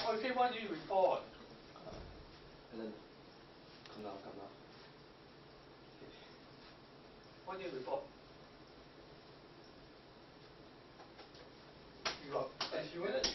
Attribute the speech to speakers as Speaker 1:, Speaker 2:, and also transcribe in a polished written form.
Speaker 1: Okay, why do you report?
Speaker 2: Alan, come now, come now.
Speaker 1: Why do you report? You are, as you were